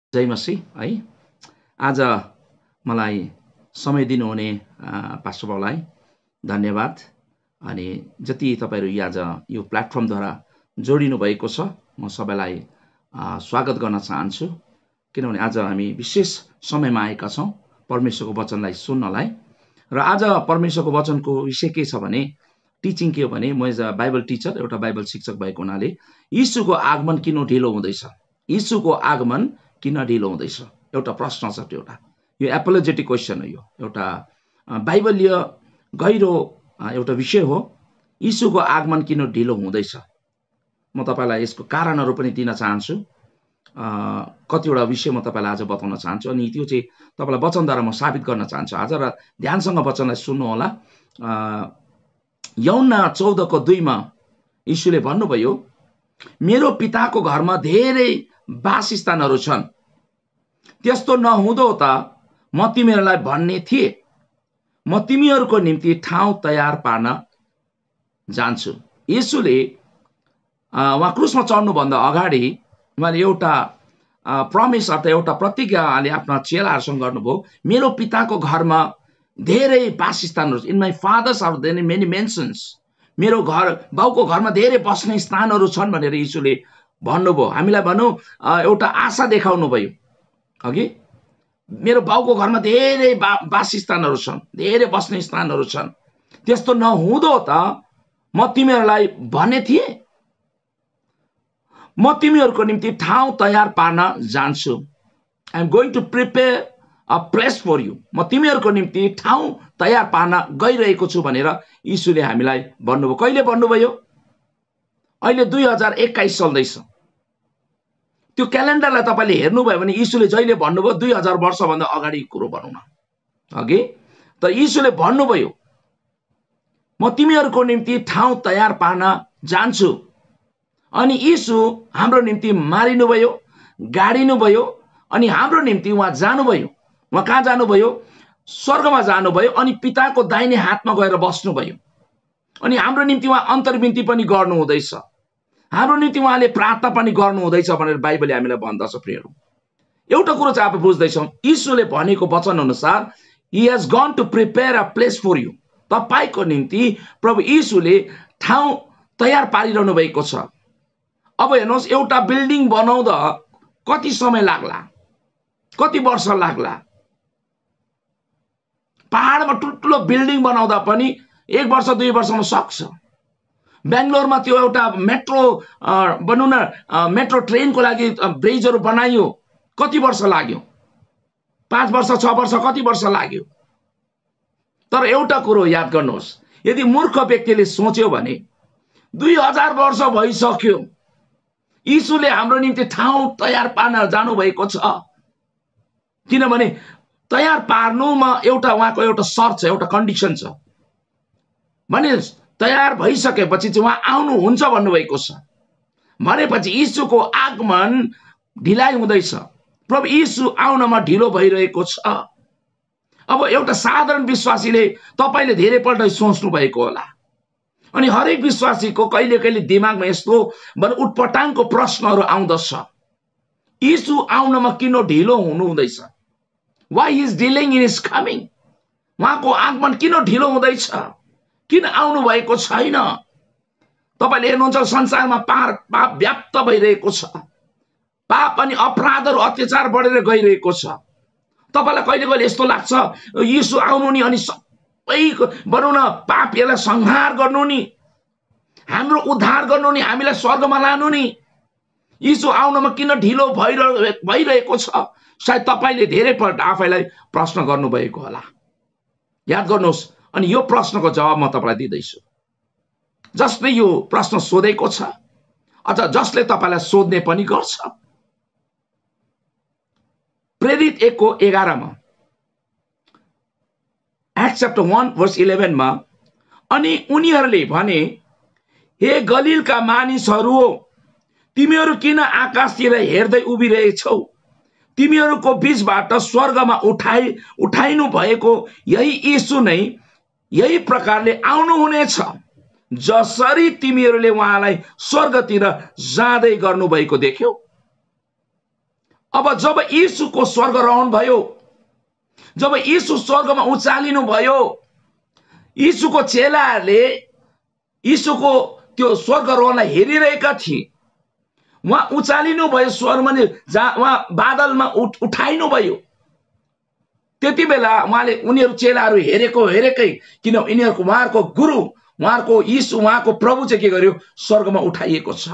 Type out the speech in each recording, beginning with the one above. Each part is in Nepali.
जय मसीह है। आज मलाई समय दिनुहुने पास्टर बाबुलाई धन्यवाद। अनि जति तपाईहरु आज यो प्लेटफर्मद्वारा जोडिनु भएको छ म सबैलाई स्वागत गर्न चाहन्छु, किनभने आज हामी विशेष समयमा आएका छौं परमेश्वरको वचनलाई सुन्नलाई। र आज परमेश्वरको वचनको विषय के छ भने टिचिङ के हो भने म एज अ बाइबल टिचर, एउटा बाइबल शिक्षक भएको हुनाले यीशुको आगमन किन ढिलो हुँदैछ, यीशुको आगमन किन ढिलो हुँदैछ, एउटा प्रश्न छ। त्यो यो एपोलोजेटिक क्वेशन हो, यो एउटा बाइबलीय गहिरो एउटा विषय हो। यीशुको आगमन किन ढिलो हुँदैछ, म तपाईलाई यसको कारणहरू पनि दिन चाहन्छु। कतिवटा विषय म तपाईलाई आज बताउन चाहन्छु अनि त्यो चाहिँ तपाईलाई वचनद्वारा म साबित गर्न चाहन्छु आज। र ध्यानसँग वचनलाई सुन्नु होला। यूहन्ना 14:2 मा यीशुले भन्नुभयो, मेरो पिताको घरमा धेरै वासस्थानहरू छन्, त्यस्तो नहुँदो त म तिमीहरूलाई भन्ने थिए, म तिमीहरूको निम्ति ठाउँ तयार पार्न जान्छु। यीशुले उहाँ क्रुसमा चढ्नु भन्दा अगाडि उहाँले एउटा प्रमिस अर्थात् एउटा प्रतिज्ञाले आफ्ना चेलाहरूसँग गर्नुभयो, मेरो पिताको घरमा धेरै वासस्थानहरू, in my father's house there are many mansions, मेरो घर बाउको घरमा धेरै बस्ने स्थानहरू छन् भनेर यीशुले भन्नुभयो। हामीलाई भनौं एउटा आशा देखाउनु भयो अघि, मेरो बाउको घरमा धेरै वासस्थानहरू छन्, धेरै बस्ने स्थानहरू छन्, त्यस्तो नहुँदो त म तिमीहरूलाई भन्ने थिए, म तिमीहरूको निम्ति ठाउँ तयार पार्न जान्छु। I am going to prepare a place for you, म तिमीहरूको निम्ति ठाउँ तयार पार्न गइरहेको छु भनेर यीशुले हामीलाई भन्नुभयो। कहिले भन्नुभयो? अहिले 2021 चल्दैछ। त्यो क्यालेन्डरलाई तपाईले हेर्नुभयो भने यीशुले जहिले भन्नुभयो 2000 वर्षभन्दा अगाडि कुरो भनौं न अघि, त यीशुले भन्नुभयो म तिमीहरूको निम्ति ठाउँ तयार पार्न जान्छु। अनि यीशु हाम्रो निम्ति मारिनुभयो, गाडिनुभयो, अनि हाम्रो निम्ति उहाँ जानुभयो। उहाँ कहाँ जानुभयो? स्वर्गमा जानुभयो, अनि पिताको दाहिने हातमा गएर बस्नुभयो। अनि हाम्रो निम्ति उहाँ अन्तर्विन्ती पनि गर्नु हुँदैछ, हाम्रो निम्ति उहाँले प्रार्थना पनि गर्नु हुँदैछ भनेर बाइबलले हामीलाई भन्दछ। प्रियहरू, एउटा कुरो चाहिँ आफू बुझ्दैछौँ, यीशुले भनेको वचन अनुसार he has gone to prepare a place for you, तपाईको निम्ति प्रभु यीशुले ठाउँ तयार पारिरहनु भएको छ। अब हेर्नुहोस्, एउटा बिल्डिङ बनाउँदा कति समय लाग्ला, कति वर्ष लाग्ला? पहाडमा ठुल्ठुलो बिल्डिङ बनाउँदा पनि 1 वर्ष 2 वर्षमा सक्छ। बेंगलोरमा त्यो एउटा मेट्रो भनौं न मेट्रो ट्रेनको लागि ब्रिजहरू बनाइयो, कति वर्ष लाग्यो? 5 वर्ष 6 वर्ष कति वर्ष लाग्यो? तर एउटा कुरो याद गर्नुहोस्, यदि मूर्ख व्यक्तिले सोच्यो भने 2000 वर्ष भइसक्यो, यीशुले हाम्रो निम्ति ठाउँ तयार पार्न जानु भएको छ। किनभने तयार पार्नुमा एउटा उहाँको एउटा शर्त छ, एउटा कन्डिसन छ, भने तयार भइसकेपछि चाहिँ उहाँ आउनुहुन्छ भन्नुभएको छ। भनेपछि यीशुको आगमन ढिलाइ हुँदैछ, प्रभु यीशु आउनमा ढिलो भइरहेको छ। अब एउटा साधारण विश्वासीले तपाईले धेरैपल्ट सोच्नु भएको होला, अनि हरेक विश्वासीको कहिले कहिले दिमागमा यस्तो उटपटाङको प्रश्नहरू आउँदछ, यीशु आउनमा किन ढिलो हुनु हुँदैछ? Why he is delaying in his coming? उहाँको आगमन किन ढिलो हुँदैछ, किन आउनु भएको छैन? तपाईले हेर्नुहुन्छ संसारमा पाप व्याप्त भइरहेको छ, पाप अनि अपराधहरू अत्याचार बढेर गइरहेको छ। तपाईलाई कहिले कहिले यस्तो लाग्छ यीशु आउनु नि, अनि सबै भनौं न पापीहरूलाई संहार गर्नु नि, हाम्रो उद्धार गर्नु नि, हामीलाई स्वर्गमा लानु नि, यीशु आउनमा किन ढिलो भइरहेको छ? सायद तपाईले धेरैपल्ट आफैलाई प्रश्न गर्नुभएको होला। याद गर्नुहोस्, अनि यो प्रश्नको जवाब म तपाईलाई दिँदैछु। जसले यो प्रश्न सोधेको छ अथवा जसले तपाईलाई सोध्ने पनि गर्छ, प्रेरित 1:11 मा, एक्ट्स चैप्टर 1:11 मा, अनि उनीहरूले भने, हे गलिलका मानिसहरू हो, तिमीहरू किन आकाशतिर हेर्दै उभिरहेछौ? तिमीहरूको बीचबाट स्वर्गमा उठाइनु भएको यही यीशु नै यही प्रकारले आउनु हुनेछ, जसरी तिमीहरूले उहाँलाई स्वर्गतिर जाँदै गर्नुभएको देख्यौ। अब जब यीशुको स्वर्ग रहन भयो, जब यीशु स्वर्गमा उचालिनु भयो, यीशुको चेलाहरूले यीशुको त्यो स्वर्ग रहनलाई हेरिरहेका थिए। उहाँ उचालिनु भयो स्वर्गमा, उहाँ बादलमा उठाइनु भयो। त्यति बेला उहाँले उनीहरू चेलाहरू हेरेकै, किन उहाँहरूको गुरु, उहाँहरूको यीशु, उहाँको प्रभु चाहिँ के गर्यो, स्वर्गमा उठाइएको छ।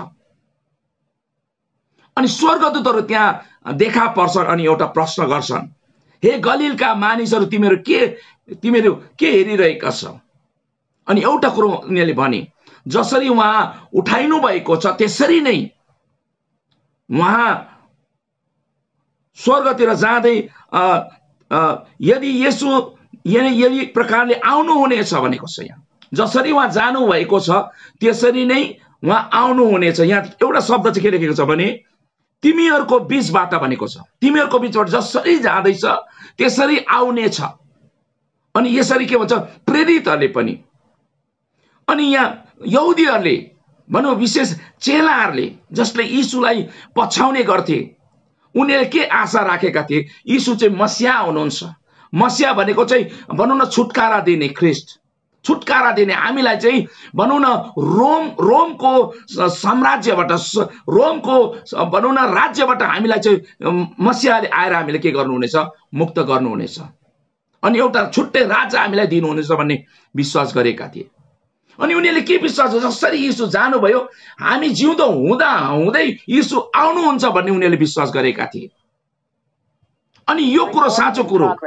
अनि स्वर्गदूतहरू त्यहाँ देखा पर्छन् अनि एउटा प्रश्न गर्छन्, हे गलिलका मानिसहरू, तिमीहरू के हेरिरहेका छ? अनि एउटा कुरो उनीहरूले भने, जसरी उहाँ उठाइनु भएको छ त्यसरी नै उहाँ स्वर्गतिर जाँदै यदि येशू यही प्रकारले आउनु हुनेछ भनेको छ। यहाँ जसरी उहाँ जानु भएको छ त्यसरी नै उहाँ आउनु हुनेछ। यहाँ एउटा शब्द चाहिँ के लेखेको छ भने तिमीहरूको बीचबाट भनेको छ। तिमीहरूको बीचबाट जसरी जाँदैछ त्यसरी आउनेछ। अनि यसरी के भन्छ, प्रेरितहरूले पनि, अनि यहाँ यहुदीहरूले भनौँ विशेष चेलाहरूले जसले यीशुलाई पछाउने गर्थे, उनीहरूले के आशा राखेका थिए, यीशु चाहिँ मसिहा हुनुहुन्छ। मसिहा भनेको चाहिँ भनौँ न छुटकारा दिने ख्रिस्ट, छुटकारा दिने, हामीलाई चाहिँ भनौँ न रोमको साम्राज्यबाट, रोमको भनौँ न राज्यबाट हामीलाई चाहिँ मसिहाले आएर हामीले के गर्नुहुनेछ, मुक्त गर्नुहुनेछ। अनि एउटा छुट्टै राज्य हामीलाई दिनुहुनेछ भन्ने विश्वास गरेका थिए। अनि उनीहरूले के विश्वास, जसरी यीशु जानुभयो हामी जिउँदो हुँदा हुँदै यीशु आउनुहुन्छ भन्ने उनीहरूले विश्वास गरेका थिए। अनि यो कुरो साँचो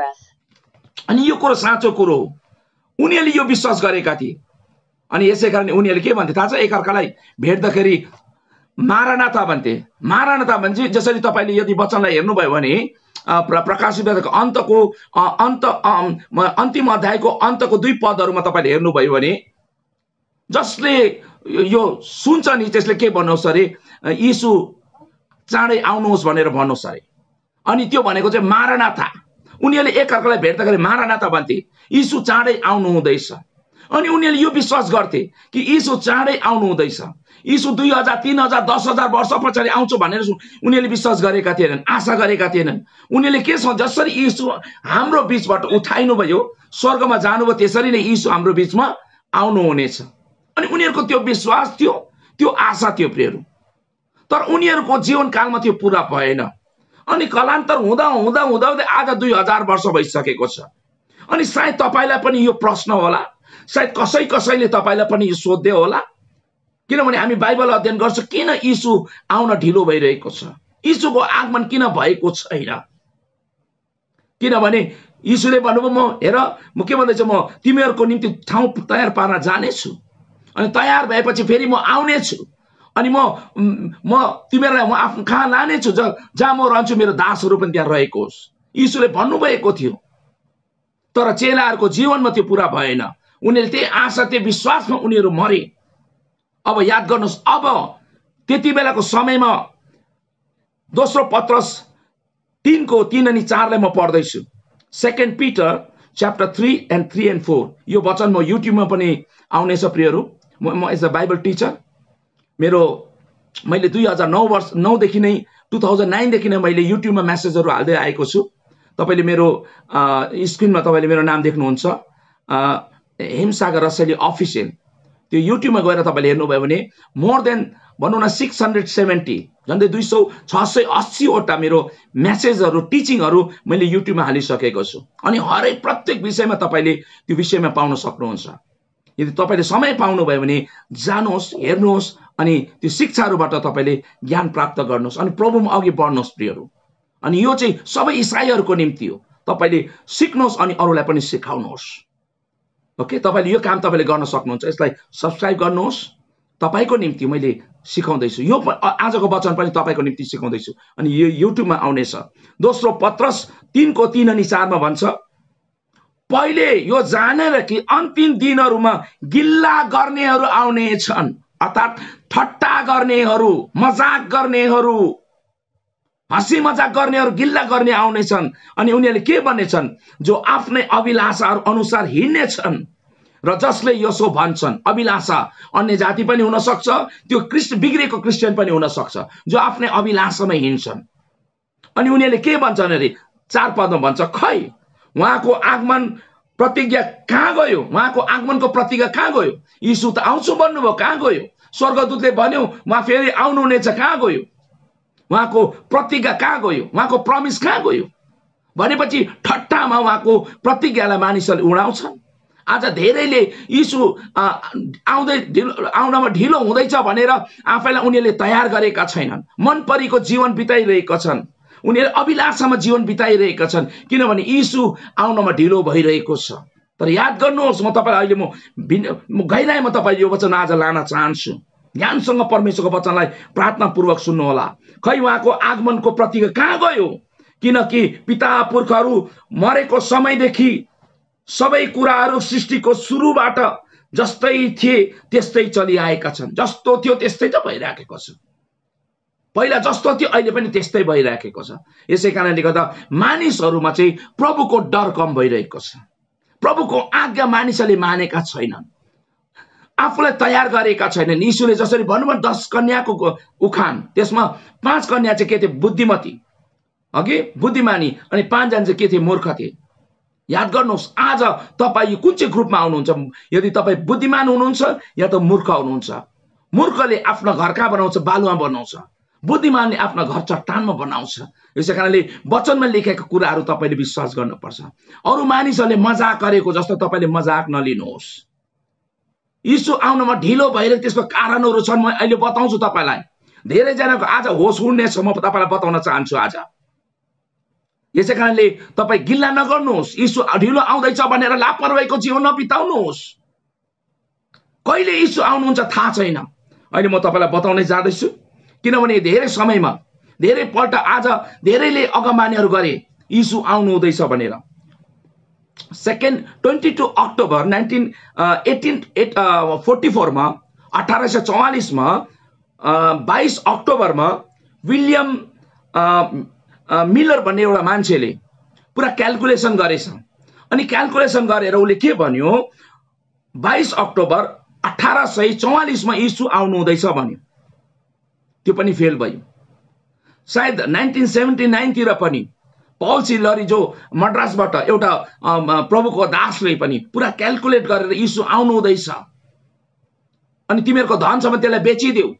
कुरो, उनीहरूले यो विश्वास गरेका थिए। अनि यसै कारण उनीहरूले के भन्थे थाहा छ, एकअर्कालाई भेट्दाखेरि मारानाथा भन्थे। मारानाथा भन्छ जसरी तपाईँले यदि वचनलाई हेर्नुभयो भने प्रकाशित वेदको अन्तिम अध्यायको अन्तको 2 पदहरूमा तपाईँले हेर्नुभयो भने जसले यो सुन्छ नि त्यसले के भन्नुहोस् अरे, यीशु चाँडै आउनुहोस् भनेर भन्नुहोस् अरे। अनि त्यो भनेको चाहिँ मारानाथा। उनीहरूले एकअर्कालाई भेट्दाखेरि मारानाथा भन्थे, यीशु चाँडै आउनु हुँदैछ। अनि उनीहरूले यो विश्वास गर्थे कि यीशु चाँडै आउनु हुँदैछ, यीशु 2000, 3000, 10,000 वर्ष पछाडि आउँछ भनेर उनीहरूले विश्वास गरेका थिएनन्, आशा गरेका थिएनन्। उनीहरूले के छ, जसरी यीशु हाम्रो बीचबाट उठाइनु भयो, स्वर्गमा जानुभयो, त्यसरी नै यीशु हाम्रो बीचमा आउनु हुनेछ। अनि उनीहरूको त्यो विश्वास थियो, त्यो आशा थियो प्रियहरू। तर उनीहरूको जीवनकालमा त्यो पुरा भएन। अनि कालान्तर हुँदा हुँदा हुँदा आज 2000 वर्ष भइसकेको छ। अनि सायद तपाईँलाई पनि यो प्रश्न होला, सायद कसैले तपाईँलाई पनि यो सोध्दै होला, किनभने हामी बाइबल अध्ययन गर्छौँ, किन यीशु आउन ढिलो भइरहेको छ, यीशुको आगमन किन भएको छैन। किनभने यीशुले भन्नुभयो, म के भन्दैछु, म तिमीहरूको निम्ति ठाउँ तयार पार्न जानेछु, अनि तयार भएपछि फेरि म आउनेछु, अनि म तिमीहरूलाई म आफ्नो कहाँ लानेछु, जहाँ म रहन्छु मेरो दासहरू पनि त्यहाँ रहेको होस्। यीशुले भन्नुभएको थियो। तर चेलाहरूको जीवनमा त्यो पुरा भएन। उनीहरूले त्यही आशा, त्यो विश्वासमा उनीहरू मरे। अब याद गर्नुहोस्, अब त्यति बेलाको समयमा दोस्रो पत्रस 3:3 अनि 4 म पढ्दैछु। 2 Peter chapter 3 and 3 and 4। यो वचन म युट्युबमा पनि आउनेछ प्रियहरू। म एज अ बाइबल टिचर, मैले 2009 देखि नै 2009 देखि नै मैले युट्युबमा मेसेजहरू हाल्दै आएको छु। तपाईँले मेरो स्क्रिनमा तपाईँले मेरो नाम देख्नुहुन्छ, हिमसागर रसैली अफिसियल। त्यो युट्युबमा गएर तपाईँले हेर्नुभयो भने मोर देन भनौँ न 670, झन्डै 680वटा मेरो मेसेजहरू, टिचिङहरू मैले युट्युबमा हालिसकेको छु। अनि हरेक प्रत्येक विषयमा तपाईँले त्यो विषयमा पाउन सक्नुहुन्छ। यदि तपाईँले समय पाउनुभयो भने जानुहोस्, हेर्नुहोस्, अनि त्यो शिक्षाहरूबाट तपाईँले ज्ञान प्राप्त गर्नुहोस्, अनि प्रभुमा अघि बढ्नुहोस् प्रियहरू। अनि यो चाहिँ सबै इसाईहरूको निम्ति हो। तपाईँले सिक्नुहोस् अनि अरूलाई पनि सिकाउनुहोस्। ओके, तपाईँले यो काम तपाईँले गर्न सक्नुहुन्छ। यसलाई सब्सक्राइब गर्नुहोस्, तपाईँको निम्ति मैले सिकाउँदैछु। यो आजको वचन पनि तपाईँको निम्ति सिकाउँदैछु। अनि यो युट्युबमा आउनेछ। दोस्रो पत्रस 3:3 अनि 4 भन्छ, पहिले यो जानेर कि अन्तिम दिनहरूमा गिल्ला गर्नेहरू आउनेछन्, अर्थात् ठट्टा गर्नेहरू, मजाक गर्नेहरू, हँसी मजाक गर्नेहरू, गिल्ला गर्ने आउनेछन्। अनि उनीहरूले के भन्नेछन्, जो आफ्नै अभिलाषाहरू अनुसार हिँड्नेछन् र जसले यसो भन्छन्। अभिलाषा अन्य जाति पनि हुन सक्छ, त्यो बिग्रेको क्रिस्चियन पनि हुन सक्छ, जो आफ्नै अभिलाषामा हिँड्छन्। अनि उनीहरूले के भन्छन् अरे 4 पदमा भन्छ, खै उहाँको आगमन प्रतिज्ञा कहाँ गयो? उहाँको आगमनको प्रतिज्ञा कहाँ गयो? यीशु त आउँछु भन्नुभयो, कहाँ गयो? स्वर्गदूतले भन्यो उहाँ फेरि आउनुहुनेछ, कहाँ गयो? उहाँको प्रतिज्ञा कहाँ गयो? उहाँको प्रमिस कहाँ गयो? भनेपछि ठट्टामा उहाँको प्रतिज्ञालाई मानिसहरूले उडाउँछन्। आज धेरैले यीशु आउनमा ढिलो हुँदैछ भनेर आफैलाई उनीहरूले तयार गरेका छैनन्। मन परेको जीवन बिताइरहेका छन्, उनीहरू अभिलाषामा जीवन बिताइरहेका छन्, किनभने यीशु आउनमा ढिलो भइरहेको छ। तर याद गर्नुहोस्, म तपाईँलाई अहिले म गहिराइमा तपाईँले यो वचन आज लान चाहन्छु। ध्यानसँग परमेश्वरको वचनलाई प्रार्थनापूर्वक सुन्नुहोला। खै उहाँको आगमनको प्रतिज्ञा कहाँ गयो? किनकि पिता पुर्खाहरू मरेको समयदेखि सबै कुराहरू सृष्टिको सुरुबाट जस्तै थिए त्यस्तै चलिआएका छन्। जस्तो थियो त्यस्तै त भइराखेको छ। पहिला जस्तो थियो अहिले पनि त्यस्तै भइराखेको छ। यसै कारणले गर्दा मानिसहरूमा चाहिँ प्रभुको डर कम भइरहेको छ। प्रभुको आज्ञा मानिसहरूले मानेका छैनन्, आफूलाई तयार गरेका छैनन्। यीशुले जसरी भन्नुभयो 10 कन्याको उखान, त्यसमा 5 कन्या चाहिँ के थिए? बुद्धिमती, अघि बुद्धिमानी, अनि 5 जना चाहिँ के थिए? मूर्ख थिए। याद गर्नुहोस्, आज तपाईँ कुन चाहिँ ग्रुपमा आउनुहुन्छ? यदि तपाईँ बुद्धिमान हुनुहुन्छ या त मूर्ख हुनुहुन्छ। मूर्खले आफ्नो घर कहाँ बनाउँछ? बालुवा बनाउँछ। बुद्धिमानले आफ्नो घर चट्टानमा बनाउँछ। यसै कारणले वचनमा लेखेका कुराहरू तपाईँले विश्वास गर्नुपर्छ। अरू मानिसहरूले मजाक गरेको जस्तो तपाईँले मजाक नलिनुहोस्। यीशु आउनमा ढिलो भइरहेको त्यसको कारणहरू छन्, म अहिले बताउँछु तपाईँलाई। धेरैजनाको आज होस उड्नेछ, म तपाईँलाई बताउन चाहन्छु आज। यसै कारणले तपाईँ गिल्ला नगर्नुहोस्। यीशु ढिलो आउँदैछ भनेर लापरवाहीको जीवन नबिताउनुहोस्। कहिले यीशु आउनुहुन्छ थाहा छैन। अहिले म तपाईँलाई बताउनै जाँदैछु, किनभने धेरै समयमा धेरैपल्ट आज धेरैले अगमबानीहरू गरे यीशु आउनु हुँदैछ भनेर। 22 अक्टोबर 1844 मा 1844 मा 22 अक्टोबरमा विलियम मिलर भन्ने एउटा मान्छेले पुरा क्याल्कुलेसन गरेछ। अनि क्याल्कुलेसन गरेर उसले के भन्यो? 22 अक्टोबर 1844 मा यीशु आउनु हुँदैछ भन्यो। त्यो पनि फेल भयो। सायद 1979 तिर पनि पल सिलरी जो मद्रासबाट एउटा प्रभुको दासले पनि पुरा क्याल्कुलेट गरेर यीशु आउनु हुँदैछ, अनि तिमीहरूको धन सम्पत्ति त्यसलाई बेचिदेऊ,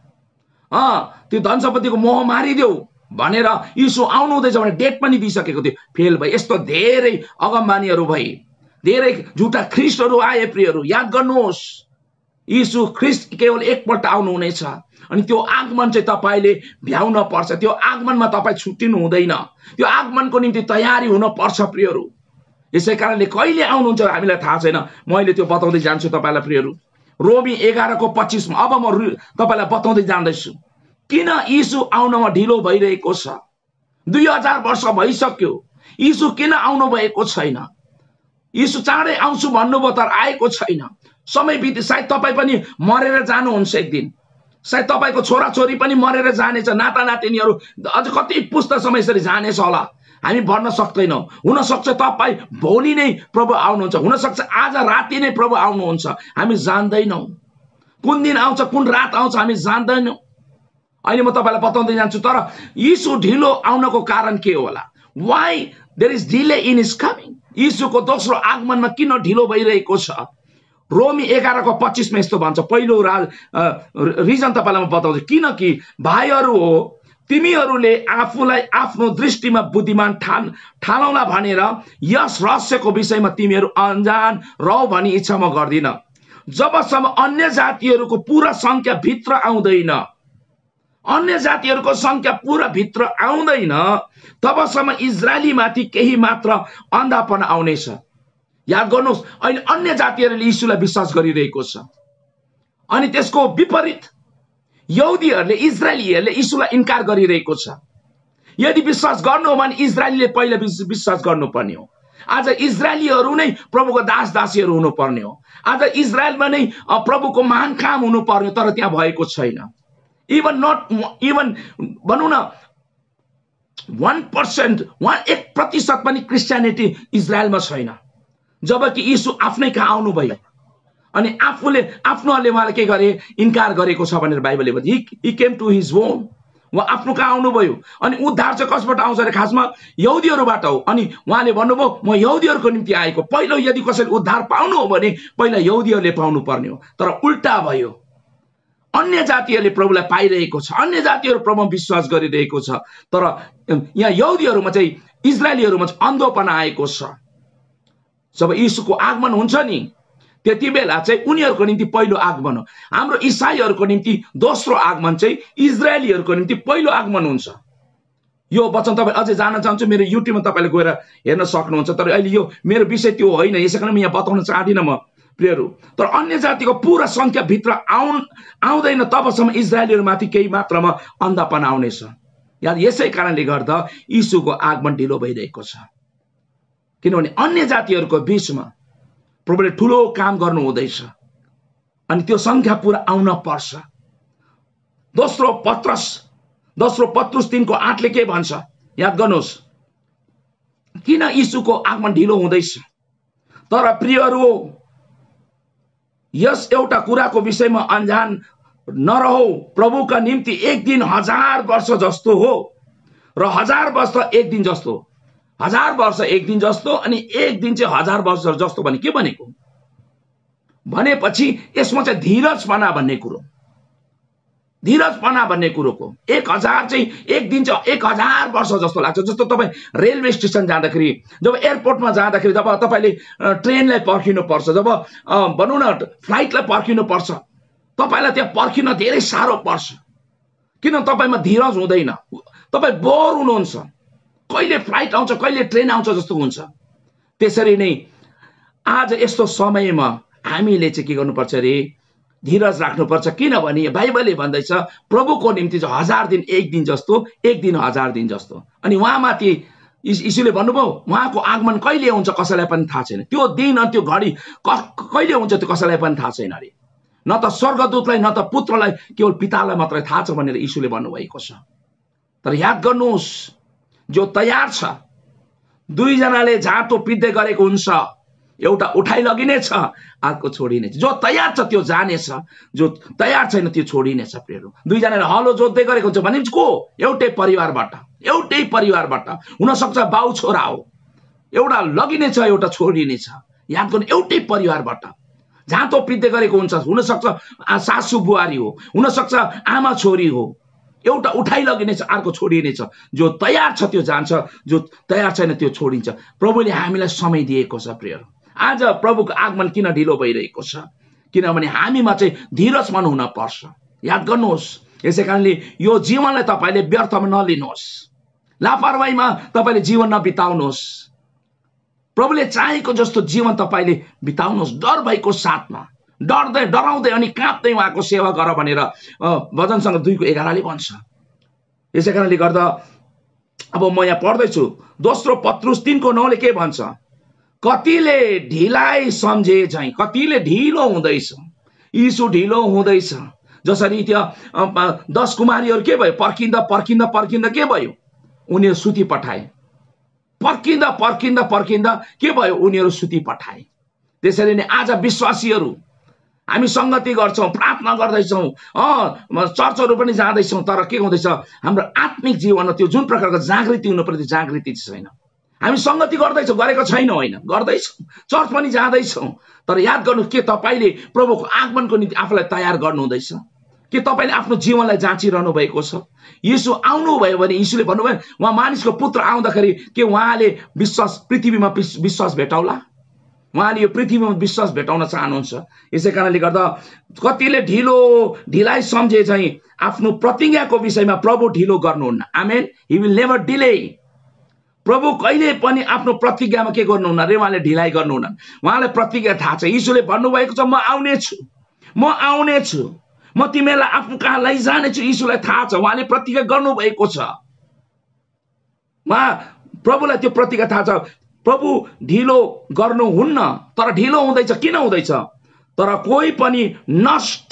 त्यो धन सम्पत्तिको मोह मारिदेऊ भनेर यीशु आउनु हुँदैछ भने डेट पनि दिइसकेको थियो। फेल भयो। यस्तो धेरै अगमबानीहरू भए, धेरै झुटा ख्रिस्टहरू आए। प्रियहरू, याद गर्नुहोस्, यीशु ख्रिस्ट केवल एकपल्ट आउनु हुनेछ, अनि त्यो आगमन चाहिँ तपाईँले भ्याउन पर्छ। त्यो आगमनमा तपाईँ छुट्टिनु हुँदैन। त्यो आगमनको निम्ति तयारी हुन पर्छ प्रियहरू। यसै कारणले कहिले आउनुहुन्छ हामीलाई थाहा छैन। म अहिले त्यो बताउँदै जान्छु तपाईँलाई प्रियहरू। रोमी 11:25 मा अब म तपाईँलाई बताउँदै जाँदैछु किन यीशु आउनमा ढिलो भइरहेको छ। 2000 वर्ष भइसक्यो, यीशु किन आउनु भएको छैन? यीशु चाँडै आउँछु भन्नुभयो तर आएको छैन। समय बित्यो, सायद तपाईँ पनि मरेर जानुहुन्छ एक दिन। सायद तपाईँको छोराछोरी पनि मरेर जानेछ, नाता नातिनीहरू अझ कति पुस्ता समय यसरी जानेछ होला, हामी भन्न सक्दैनौँ। हुनसक्छ तपाईँ भोलि नै प्रभु आउनुहुन्छ, हुनसक्छ आज राति नै प्रभु आउनुहुन्छ, हामी जान्दैनौँ। कुन दिन आउँछ, कुन रात आउँछ हामी जान्दैनौँ। अहिले म तपाईँलाई बताउँदै जान्छु। तर यीशु ढिलो आउनको कारण के होला? Why there is delay in his coming? यीशुको दोस्रो आगमनमा किन ढिलो भइरहेको छ? रोमी 11:25 मा यस्तो भन्छ। पहिलो रिजन तपाईँलाई म बताउँछु। किनकि भाइहरू हो, तिमीहरूले आफूलाई आफ्नो दृष्टिमा बुद्धिमान ठानौला भनेर यस रहस्यको विषयमा तिमीहरू अनजान रह भनी इच्छा म गर्दिन। जबसम्म अन्य जातिहरूको पूरा संख्या भित्र आउँदैन, अन्य जातिहरूको संख्या पूरा भित्र आउँदैन, तबसम्म इजरायलीमाथि केही मात्र अन्धापन आउनेछ। याद गर्नुहोस्, अहिले अन्य जातिहरूले यीशुलाई विश्वास गरिरहेको छ, अनि त्यसको विपरीत यहुदीहरूले, इजरायलीहरूले यीशुलाई इन्कार गरिरहेको छ। यदि विश्वास गर्नु हो भने इजरायलीले पहिला विश्वास गर्नुपर्ने हो। आज इजरायलीहरू नै प्रभुको दास दासीहरू हुनुपर्ने हो। आज इजरायलमा नै प्रभुको महान काम हुनुपर्ने, तर त्यहाँ भएको छैन। इभन भनौँ न 1%, 1% पनि क्रिस्चियनिटी इजरायलमा छैन। जबकि यीशु आफ्नै कहाँ आउनुभयो, अनि आफूले आफ्नोहरूले उहाँले के गरे? इन्कार गरेको छ भनेर बाइबलले भन्छ। He came to his own. उहाँ आफ्नो कहाँ आउनुभयो। अनि उद्धार चाहिँ कसबाट आउँछ अरे? खासमा यहुदीहरूबाट हो। अनि उहाँले भन्नुभयो म यहुदीहरूको निम्ति आएको। पहिलो यदि कसैले उद्धार पाउनु हो भने पहिला यहुदीहरूले पाउनु पर्ने हो। तर उल्टा भयो, अन्य जातिहरूले प्रभुलाई पाइरहेको छ, अन्य जातिहरू प्रभुमा विश्वास गरिरहेको छ। तर यहाँ यहुदीहरूमा चाहिँ, इजरायलीहरूमा चाहिँ अन्धोपना आएको छ। जब यीशुको आगमन हुन्छ नि त्यति बेला चाहिँ उनीहरूको निम्ति पहिलो आगमन हो। हाम्रो इसाईहरूको निम्ति दोस्रो आगमन चाहिँ इजरायलीहरूको निम्ति पहिलो आगमन हुन्छ। यो वचन तपाईँ अझै जान्न चाहन्छु, मेरो युट्युबमा तपाईँले गएर हेर्न सक्नुहुन्छ। तर अहिले यो मेरो विषय त्यो होइन, यसै कारण म यहाँ बताउन चाहदिनँ म प्रियहरू। तर अन्य जातिको पुरा सङ्ख्या भित्र आउँदैन तबसम्म इजरायलीहरूमाथि केही मात्रामा अन्धापना आउनेछ। यसै कारणले गर्दा यीशुको आगमन ढिलो भइरहेको छ, किनभने अन्य जातिहरूको बीचमा प्रभुले ठुलो काम गर्नु हुँदैछ अनि त्यो सङ्ख्या पुरा आउन पर्छ। दोस्रो पत्रुस 3:8 के भन्छ याद गर्नुहोस्, किन यीशुको आगमन ढिलो हुँदैछ? तर प्रियहरू, यस एउटा कुराको विषयमा अनजान नरहौ, प्रभुका निम्ति एक दिन 1000 वर्ष जस्तो हो र 1000 वर्ष एक दिन जस्तो। 1000 वर्ष एक दिन जस्तो अनि एक दिन चाहिँ 1000 वर्ष जस्तो भने के भनेको? भनेपछि यसमा चाहिँ धीरजपना भन्ने कुरो, धीरजपना भन्ने कुरोको 1000 चाहिँ एक दिन चाहिँ 1000 वर्ष जस्तो लाग्छ। जस्तो तपाईँ रेलवे स्टेसन जाँदाखेरि, जब एयरपोर्टमा जाँदाखेरि, जब तपाईँले ट्रेनलाई पर्खिनु पर्छ, जब भनौँ न फ्लाइटलाई पर्खिनु पर्छ, तपाईँलाई त्यहाँ पर्खिन धेरै साह्रो पर्छ। किन? तपाईँमा धीरज हुँदैन, तपाईँ बोर हुनुहुन्छ, कहिले फ्लाइट आउँछ कहिले ट्रेन आउँछ जस्तो हुन्छ। त्यसरी नै आज यस्तो समयमा हामीले चाहिँ के गर्नुपर्छ अरे? धीरज राख्नुपर्छ। किनभने बाइबलले भन्दैछ प्रभुको निम्ति चाहिँ 1000 दिन एक दिन जस्तो, एक दिन 1000 दिन जस्तो। अनि उहाँमाथि यीशुले भन्नुभयो उहाँको आगमन कहिले हुन्छ कसैलाई पनि थाहा छैन। त्यो दिन अनि त्यो घडी कहिले हुन्छ त्यो कसैलाई पनि थाहा छैन अरे। न त स्वर्गदूतलाई न त पुत्रलाई, केवल पितालाई मात्रै थाहा छ भनेर यीशुले भन्नुभएको छ। तर याद गर्नुहोस्, जो तयार छ, दुईजनाले झाँटो पिट्दै गरेको हुन्छ, एउटा उठाइ लगिनेछ अर्को छोडिनेछ। जो तयार छ त्यो जानेछ, जो तयार छैन त्यो छोडिनेछ। प्रियहरू, दुईजनाले हलो जोत्दै गरेको हुन्छ भने को? एउटै परिवारबाट हुनसक्छ बाउ छोरा हो, एउटा लगिनेछ एउटा छोडिनेछ। याद गर्नु, एउटै परिवारबाट झाँटो पिट्दै गरेको हुन्छ, हुनसक्छ सासू बुहारी हो, हुनसक्छ आमा छोरी हो, एउटा उठाइ लगिनेछ अर्को छोडिनेछ। जो तयार छ त्यो जान्छ, जो तयार छैन त्यो छोडिन्छ। प्रभुले हामीलाई समय दिएको छ। प्रियहरू, आज प्रभुको आगमन किन ढिलो भइरहेको छ? किनभने हामीमा चाहिँ धीरजपन हुन पर्छ। याद गर्नुहोस्, यसै कारणले यो जीवनलाई तपाईँले व्यर्थमा नलिनुहोस्, लापरवाहीमा तपाईँले जीवन नबिताउनुहोस्। प्रभुले चाहेको जस्तो जीवन तपाईँले बिताउनुहोस्, डर भएको साथमा, डराउँदै अनि काँप्दै उहाँको सेवा गर भनेर भजनसँग 2:11 भन्छ। यसै कारणले गर्दा अब म यहाँ पढ्दैछु, दोस्रो पत्रुस 3:9 के भन्छ? कतिले ढिलाइ सम्झे झैँ, कतिले ढिलो हुँदैछ, यीशु ढिलो हुँदैछ। जसरी त्यो 10 कुमारीहरू के भयो? पर्खिँदा के भयो? उनीहरू सुति पठाए। पर्खिँदा के भयो? उनीहरू सुति पठाए। त्यसरी नै आज विश्वासीहरू हामी संगति गर्छौँ, प्रार्थना गर्दैछौँ, चर्चहरू पनि जाँदैछौँ, तर के हुँदैछ? हाम्रो आत्मिक जीवनमा त्यो जुन प्रकारको जागृति हुनुपर्ने जागृति छैन। हामी संगति गर्दैछौँ, गरेको छैनौँ होइन, गर्दैछौँ, चर्च पनि जाँदैछौँ। तर याद गर्नु, के तपाईँले प्रभुको आगमनको निम्ति आफूलाई तयार गर्नुहुँदैछ? के तपाईँले आफ्नो जीवनलाई जाँचिरहनु भएको छ? यीशु आउनुभयो भने यीशुले भन्नुभयो उहाँ मानिसको पुत्र आउँदाखेरि के उहाँले पृथ्वीमा विश्वास भेटाउला? उहाँले यो पृथ्वीमा विश्वास भेटाउन चाहनुहुन्छ। यसै कारणले गर्दा कतिले ढिलाइ सम्झे चाहिँ आफ्नो प्रतिज्ञाको विषयमा प्रभु ढिलो गर्नुहुन्न। आमेन। He will never delay. प्रभु कहिले पनि आफ्नो प्रतिज्ञामा के गर्नुहुन्न रे? उहाँले ढिलाइ गर्नुहुन्न। उहाँलाई प्रतिज्ञा थाहा छ। यीशुले भन्नुभएको छ म आउनेछु, म तिमीलाई आफ्नो कहाँ लैजानेछु। यीशुलाई थाहा छ, उहाँले प्रतिज्ञा गर्नुभएको छ। प्रभुलाई त्यो प्रतिज्ञा थाहा छ। प्रभु ढिलो गर्नुहुन्न, तर ढिलो हुँदैछ। किन हुँदैछ? तर कोही पनि नष्ट,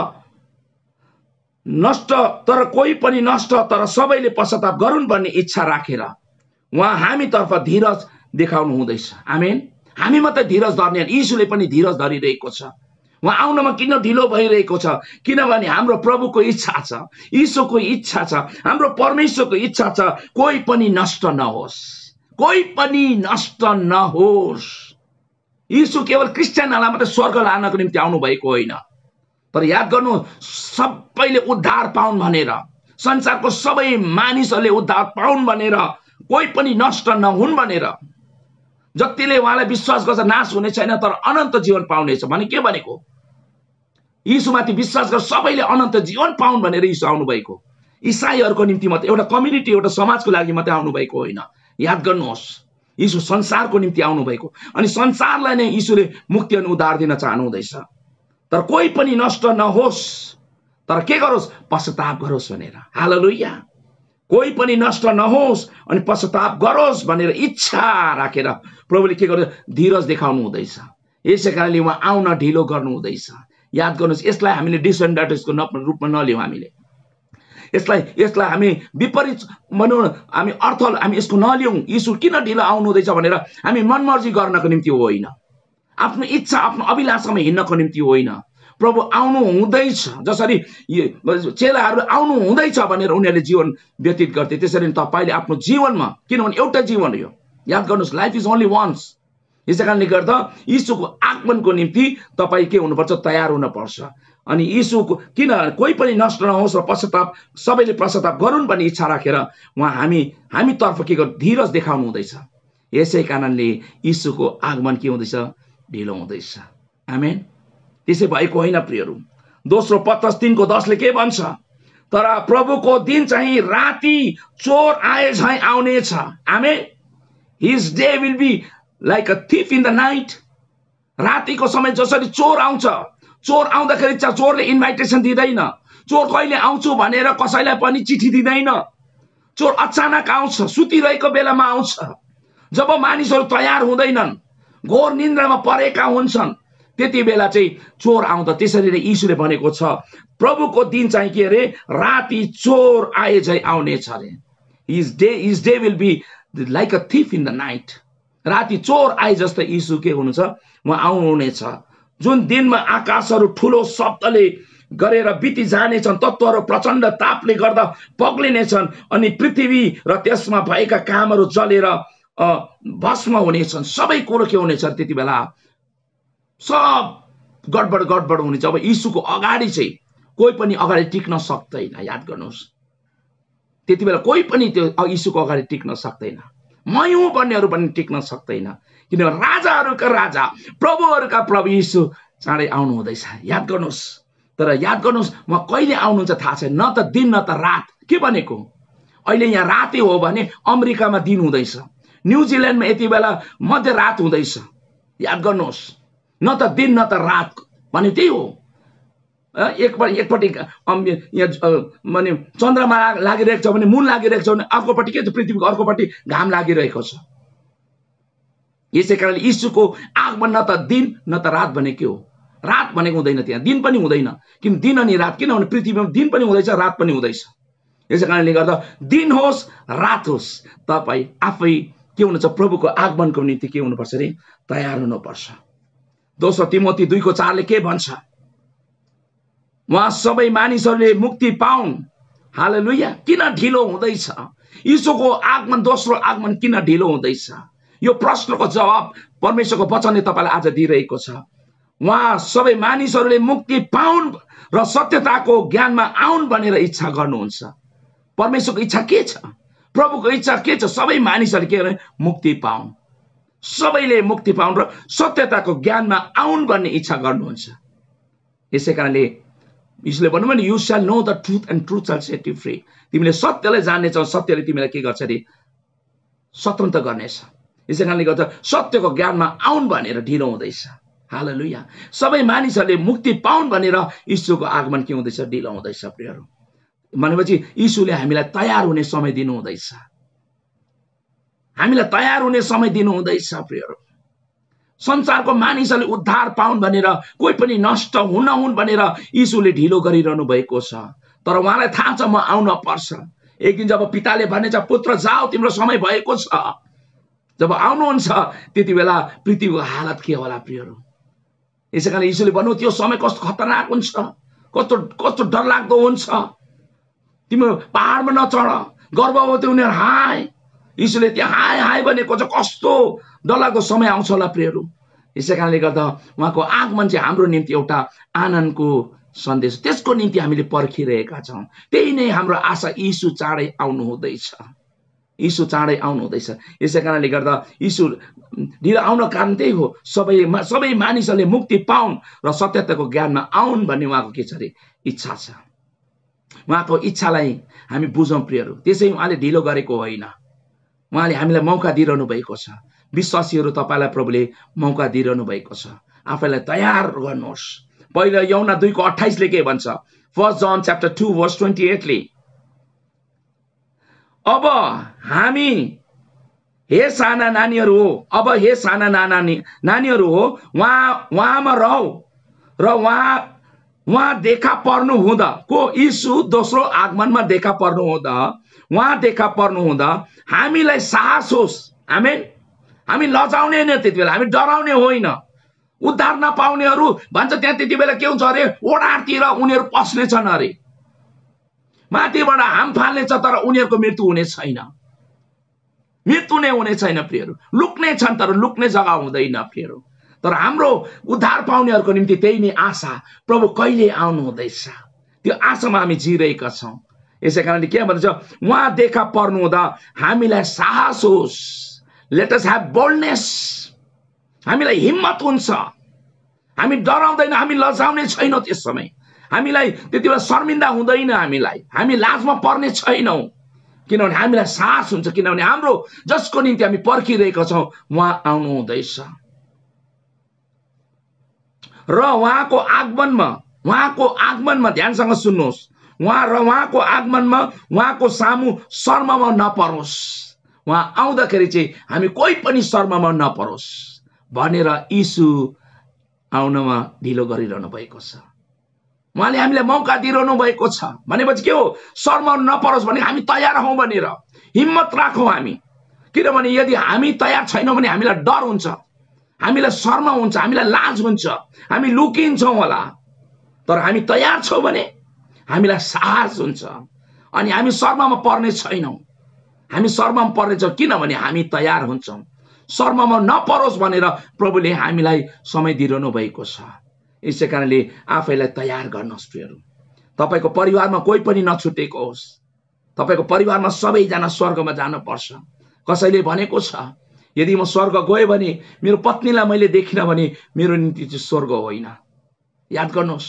तर सबैले पश्चाताप गरून् भन्ने इच्छा राखेर उहाँ हामीतर्फ धीरज देखाउनु हुँदैछ। आमेन। हामी मात्रै धीरज धर्ने, यीशुले पनि धीरज धरिरहेको छ। उहाँ आउनमा किन ढिलो भइरहेको छ? किनभने हाम्रो प्रभुको इच्छा छ, यीशुको इच्छा छ, हाम्रो परमेश्वरको इच्छा छ कोही पनि नष्ट नहोस्, कोही पनि नष्ट नहोस्। यीशु केवल क्रिस्चियनहरूलाई मात्रै स्वर्ग लानको निम्ति आउनु भएको होइन, तर याद गर्नु सबैले उद्धार पाउन् भनेर, संसारको सबै मानिसहरूले उद्धार पाउन् भनेर, कोही पनि नष्ट नहुन् भनेर। जतिले उहाँलाई विश्वास गर्छ नाश हुने छैन तर अनन्त जीवन पाउनेछ भने के भनेको? यीशुमाथि विश्वास गरेर सबैले अनन्त जीवन पाउन् भनेर यीशु आउनु भएको। इसाईहरूको निम्ति मात्रै, एउटा कम्युनिटी, एउटा समाजको लागि मात्रै आउनु भएको होइन। याद गर्नुहोस्, यीशु संसारको निम्ति आउनु भएको, अनि संसारलाई नै यीशुले मुक्ति अनि उद्धार दिन चाहनुहुँदैछ। तर कोही पनि नष्ट नहोस्, तर के गरोस्? पश्चाताप गरोस् भनेर। हालेलुया। कोही पनि नष्ट नहोस् अनि पश्चाताप गरोस् भनेर इच्छा राखेर प्रभुले के गर्छ? धीरज देखाउनु हुँदैछ। यसै कारणले उहाँ आउन ढिलो गर्नु हुँदैछ। याद गर्नुहोस्, यसलाई हामीले डिसएडभान्टेजको रूपमा नलियौँ। हामीले यसलाई हामी विपरीत भनौँ, हामी अर्थ हामी यसको नलियौँ। यीशु किन ढिलो आउनु हुँदैछ भनेर हामी मनमर्जी गर्नको निम्ति होइन, आफ्नो इच्छा आफ्नो अभिलाषामा हिँड्नको निम्ति होइन। प्रभु आउनु हुँदैछ, जसरी चेलाहरू आउनु हुँदैछ भनेर उनीहरूले जीवन व्यतीत गर्थे, त्यसरी तपाईँले आफ्नो जीवनमा, किनभने एउटा जीवन हो, याद गर्नुहोस्, लाइफ इज ओन्ली वन्स। यसै कारणले गर्दा यीशुको आगमनको निम्ति तपाईँ के हुनुपर्छ? तयार हुनुपर्छ। अनि यीशुको किन कोही पनि नष्ट नहोस् र पश्चाताप सबैले पश्चाताप गरून् भन्ने इच्छा राखेर उहाँ हामीतर्फ के गर्नु? धीरज देखाउनु हुँदैछ। यसै कारणले यीशुको आगमन के हुँदैछ? ढिलो हुँदैछ। आमेन। त्यसै भएको होइन प्रियहरू। दोस्रो पत्रस 3:10 के भन्छ? तर प्रभुको दिन चाहिँ राति चोर आए झैं आउनेछ। आमेन। His day will be like a thief in the night. रातिको समय जसरी चोर आउँछ, चोर आउँदाखेरि चोरले इन्भाइटेसन दिँदैन, चोर कहिले आउँछु भनेर कसैलाई पनि चिठी दिँदैन। चोर अचानक आउँछ, सुतिरहेको बेलामा आउँछ, जब मानिसहरू तयार हुँदैनन्, घोर निन्द्रामा परेका हुन्छन्, त्यति बेला चाहिँ चोर आउँदा। त्यसरी नै यीशुले भनेको छ, प्रभुको दिन चाहिँ के अरे? राति चोर आए झै आउनेछ अरे। His day will be like a thief in the night. राति चोर आए जस्तै यीशु के हुनुहुन्छ? उहाँ आउनुहुनेछ। जुन दिनमा आकाशहरू ठुलो शब्दले गरेर बिति जानेछन्, तत्त्वहरू प्रचण्ड तापले गर्दा पग्लिनेछन्, अनि पृथ्वी र त्यसमा भएका कामहरू जलेर भस्म हुनेछन्। सबै कुरो के हुनेछ? त्यति बेला सब गडबड हुनेछ। अब यीशुको अगाडि चाहिँ कोही पनि अगाडि टिक्न सक्दैन। याद गर्नुहोस्, त्यति बेला कोही पनि त्यो यीशुको अगाडि टिक्न सक्दैन। म हुँ भन्नेहरू पनि टिक्न सक्दैन, किनभने राजाहरूका राजा, प्रभुहरूका प्रभु यीशु चाँडै आउनु हुँदैछ। याद गर्नुहोस्। तर याद गर्नुहोस्, म कहिले आउनुहुन्छ थाहा छैन, न त दिन न त रात। के भनेको? अहिले यहाँ राति हो भने अमेरिकामा दिन हुँदैछ, न्युजिल्यान्डमा यति बेला मध्यरात हुँदैछ। याद गर्नुहोस्, न त दिन न त रात भने त्यही हो। एकपट्टि माने चन्द्रमा लागिरहेको छ भने, मुन लागिरहेको छ भने, अर्कोपट्टि के छ? पृथ्वीको अर्कोपट्टि घाम लागिरहेको छ। यसै कारणले यीशुको आगमन न त दिन न त रात भने के हो? रात भनेको हुँदैन, त्यहाँ दिन पनि हुँदैन। किन दिन अनि रात? किनभने पृथ्वीमा दिन पनि हुँदैछ, रात पनि हुँदैछ। यसै कारणले गर्दा दिन होस् रात होस्, तपाईँ आफै के हुनुहुन्छ? प्रभुको आगमनको निम्ति के हुनुपर्छ अरे? तयार हुनुपर्छ। दोस्रो तिमोथी 2:4 के भन्छ? उहाँ सबै मानिसहरूले मुक्ति पाउन्। हालेलुया। किन ढिलो हुँदैछ? यीशुको आगमन, दोस्रो आगमन किन ढिलो हुँदैछ? यो प्रश्नको जवाब परमेश्वरको वचनले तपाईँलाई आज दिइरहेको छ। उहाँ सबै मानिसहरूले मुक्ति पाउन् र सत्यताको ज्ञानमा आउन् भनेर इच्छा गर्नुहुन्छ। परमेश्वरको इच्छा के छ? प्रभुको इच्छा के छ? सबै मानिसहरूले के अरे? मुक्ति पाउन्, सबैले मुक्ति पाउन् र सत्यताको ज्ञानमा आउन् भन्ने इच्छा गर्नुहुन्छ। यसै कारणले यीशुले भन्नुभयो नि, you shall know the truth and truth shall set you free. तिमीले सत्यलाई जान्नेछौ, सत्यले तिमीलाई के गर्छ अरे? स्वतन्त्र गर्नेछ। यसै कारणले गर्दा सत्यको ज्ञानमा आउन् भनेर ढिलो हुँदैछ। हालेलुया। सबै मानिसहरूले मुक्ति पाउन् भनेर यीशुको आगमन के हुँदैछ? ढिलो हुँदैछ प्रियहरू। भनेपछि यीशुले हामीलाई तयार हुने समय दिनु हुँदैछ, हामीलाई तयार हुने समय दिनु हुँदैछ प्रियहरू। संसारको मानिसहरूले उद्धार पाउन् भनेर, कोही पनि नष्ट हुन् भनेर यीशुले ढिलो गरिरहनु भएको छ। तर उहाँलाई थाहा छ म आउन पर्छ। एक दिन जब पिताले भनेछ, पुत्र जाऊ, तिम्रो समय भएको छ, जब आउनुहुन्छ त्यति बेला पृथ्वीको हालत के होला प्रियहरू? यसै कारण यीशुले भन्नु त्यो समय कस्तो खतरनाक हुन्छ, कस्तो कस्तो डरलाग्दो हुन्छ, तिम्रो पहाडमा नचढ, गर्भवती उनीहरू हाय, यीशुले त्यहाँ हाय हाय भनेको चाहिँ कस्तो डरलाग्दो समय आउँछ होला प्रियहरू। यसै कारणले गर्दा उहाँको आगमन चाहिँ हाम्रो निम्ति एउटा आनन्दको सन्देश, त्यसको निम्ति हामीले पर्खिरहेका छौँ। त्यही नै हाम्रो आशा, यीशु चाँडै आउनु हुँदैछ, यीशु चाँडै आउनु हुँदैछ। यसै कारणले गर्दा यीशु ढिलो आउन कारण त्यही हो, सबै मानिसहरूले मुक्ति पाउन् र सत्यताको ज्ञानमा आउन् भन्ने उहाँको के छ अरे इच्छा छ। उहाँको इच्छालाई हामी बुझौँ प्रियहरू। त्यसै उहाँले ढिलो गरेको होइन, उहाँले हामीलाई मौका दिइरहनु भएको छ। विश्वासीहरू तपाईँलाई प्रभुले मौका दिइरहनु भएको छ, आफैलाई तयार गर्नुहोस्। पहिला यूहन्ना 2:28 के भन्छ? 1 John chapter 2 verse 28 ले, अब हामी हे साना नानीहरू हो, अब हे साना नानीहरू हो, उहाँमा रहौ र उहाँ देखा पर्नु हुँदा, को यीशु दोस्रो आगमनमा देखा पर्नु हुँदा, उहाँ देखा पर्नु हुँदा हामीलाई साहस होस्। आमेन। हामी लजाउने होइन, त्यति बेला हामी डराउने होइन। उद्धार नपाउनेहरू भन्छ त्यहाँ त्यति बेला के हुन्छ अरे, ओडारतिर उनीहरू पस्ने छन् अरे, माथिबाट हाम फाल्ने छ, तर उनीहरूको मृत्यु हुने छैन, मृत्यु नै हुने छैन प्रियहरू। लुक्ने छन् तर लुक्ने जग्गा हुँदैन प्रियहरू। तर हाम्रो उद्धार पाउनेहरूको निम्ति त्यही नै आशा, प्रभु कहिले आउनु हुँदैछ, त्यो आशामा हामी जिरहेका छौँ। यसै कारणले के भन्छ, उहाँ देखा पर्नु हुँदा हामीलाई साहस होस्, लेट अस ह्याभ बोल्डनेस, हामीलाई हिम्मत हुन्छ, हामी डराउँदैन, हामी लजाउने छैनौँ। त्यस समय हामीलाई त्यति बेला शर्मिन्दा हुँदैन, हामी लाजमा पर्ने छैनौँ, किनभने हामीलाई साहस हुन्छ, किनभने हाम्रो जसको निम्ति हामी पर्खिरहेका छौँ उहाँ आउनु हुँदैछ। र उहाँको आगमनमा ध्यानसँग सुन्नुहोस्, उहाँको आगमनमा उहाँको सामु शर्ममा नपरोस्, उहाँ आउँदाखेरि चाहिँ हामी कोही पनि शर्ममा नपरोस् भनेर यीशु आउनमा ढिलो गरिरहनु भएको छ। उहाँले हामीलाई मौका दिइरहनु भएको छ भनेपछि के हो, शर्म नपरोस् भने हामी तयार हौँ भनेर हिम्मत राखौँ हामी। किनभने यदि हामी तयार छैनौँ भने हामीलाई डर हुन्छ, हामीलाई शर्म हुन्छ, हामीलाई लाज हुन्छ, हामी लुकिन्छौँ होला। तर हामी तयार छौँ भने हामीलाई साहस हुन्छ अनि हामी शर्ममा पर्ने छैनौँ। हामी शर्ममा पर्नेछौँ किनभने हामी तयार हुन्छौँ। शर्ममा नपरोस् भनेर प्रभुले हामीलाई समय दिइरहनु भएको छ। यसै कारणले आफैलाई तयार गर्नुहोस् प्रियहरू। तपाईको परिवारमा कोही पनि नछुटेको होस्, तपाईको परिवारमा सबैजना स्वर्गमा जानुपर्छ। कसैले भनेको छ यदि म स्वर्ग गएँ भने मेरो पत्नीलाई मैले देखिनँ भने मेरो निम्ति चाहिँ स्वर्ग होइन। याद गर्नुहोस्,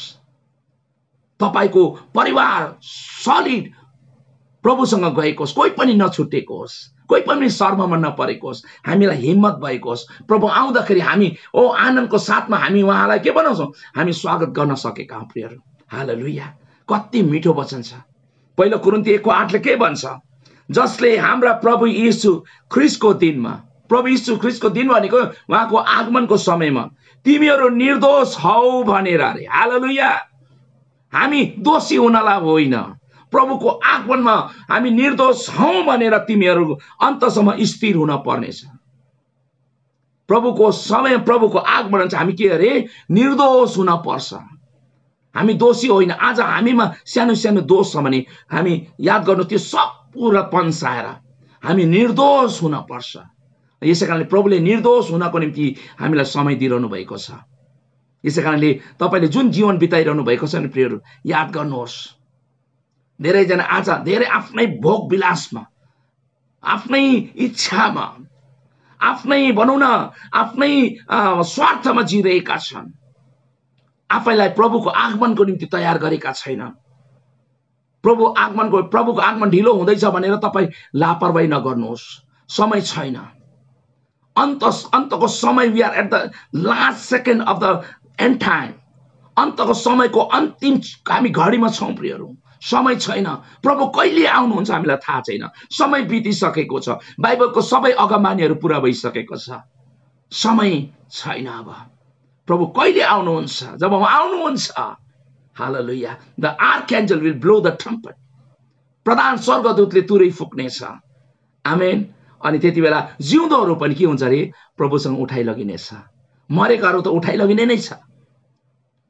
तपाईको परिवार सलिड प्रभुसँग गएको होस्, कोही पनि नछुटेको होस्, कोही पनि शर्ममा नपरेको होस्, हामीलाई हिम्मत भएको होस्। प्रभु आउँदाखेरि हामी आनन्दको साथमा हामी उहाँलाई के बनाउँछौँ, हामी स्वागत गर्न सकेका हौँ प्रियहरू। हालेलुया। कति मिठो वचन छ। पहिलो कुरिन्थी 1:8 के भन्छ, जसले हाम्रा प्रभु यीशु ख्रीष्टको दिनमा, प्रभु यीशु ख्रीष्टको दिन भनेको उहाँको आगमनको समयमा तिमीहरू निर्दोष हौ भनेर। अरे हालेलुया। हामी दोषी हुनलाई होइन, प्रभुको आगमनमा हामी निर्दोष हौं भनेर तिमीहरू अन्तसम्म स्थिर हुन पर्नेछ। प्रभुको समय, प्रभुको आगमन चाहिँ हामी के अरे निर्दोष हुन पर्छ। हामी दोषी होइन। आज हामीमा सानो सानो दोष छ भने हामी याद गर्नु त्यो सब पुरा पन्साएर हामी निर्दोष हुन पर्छ। यसै कारणले प्रभुले निर्दोष हुनको निम्ति हामीलाई समय दिइरहनु भएको छ। यसै कारणले तपाईले जुन जीवन बिताइरहनु भएको छ नि प्रियहरू, याद गर्नुहोस्, धेरैजना आज धेरै आफ्नै भोग विलासमा, आफ्नै इच्छामा, आफ्नै भनौँ न आफ्नै स्वार्थमा जिरहेका छन्। आफैलाई प्रभुको आगमनको निम्ति तयार गरेका छैन। प्रभुको आगमन ढिलो हुँदैछ भनेर तपाईँ लापरवाही नगर्नुहोस्। समय छैन। अन्तको समय, we are at the last second of the end time. अन्तको समयको अन्तिम हामी घडीमा छौँ प्रियहरू। समय छैन। प्रभु कहिले आउनुहुन्छ हामीलाई थाहा छैन। समय बितिसकेको छ। बाइबलको सबै अगमबाणीहरू पुरा भइसकेको छ। समय छैन। अब प्रभु कहिले आउनुहुन्छ? जब उहाँ आउनुहुन्छ, हालेलुया, the archangel will blow the trumpet. प्रधान स्वर्गदूतले तुरै फुक्नेछ। आमेन। अनि त्यति बेला जिउँदोहरू पनि के हुन्छ अरे प्रभुसँग उठाइ लगिनेछ। मरेकाहरू त उठाइ लगिने नै छ।